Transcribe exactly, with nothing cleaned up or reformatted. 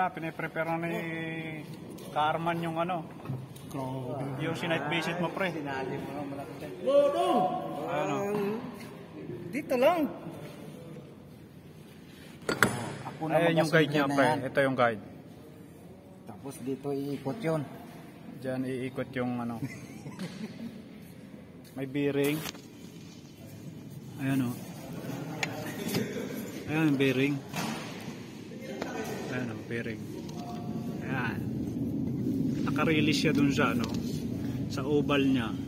na, piniprepare na ni Carman yung ano. Yung sinight visit mo, pre. Sinalim mo naman malaki dyan. Ano? Dito lang. Ako na Ayan yung guide niya, magkasunod na pre. yan. Ito yung guide. Tapos dito iikot yun. Diyan iikot yung ano. May bearing. Ayan o. Ayan yung bearing. Ayan o, bearing. Ayan. Naka-release siya dun sa ano, sa oval niya.